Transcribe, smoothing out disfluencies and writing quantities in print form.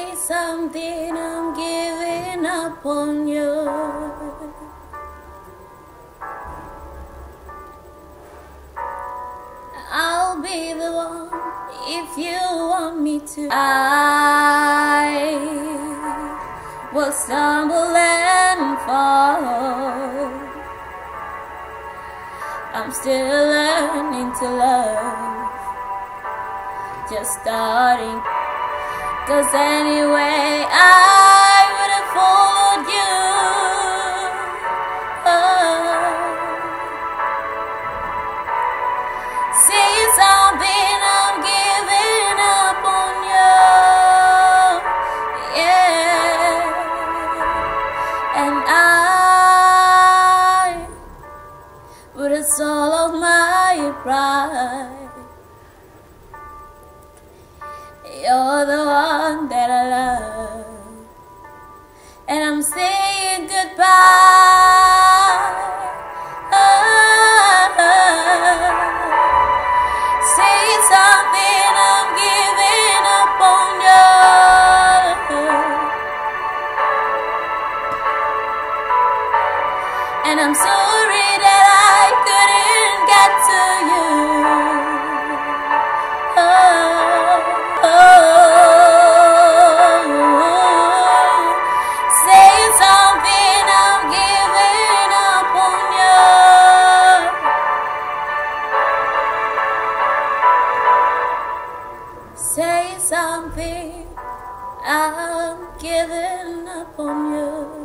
Say something, I'm giving up on you. I'll be the one if you want me to. I will stumble and fall. I'm still learning to love, just starting. 'Cause anyway, I would have followed you. Say something, I'm giving up on you. Yeah. And I would have swallowed my pride. You're the one that I love, and I'm saying goodbye. Say something, I'm giving up on you. And I'm sorry that I couldn't get to you. Say something, I'm giving up on you.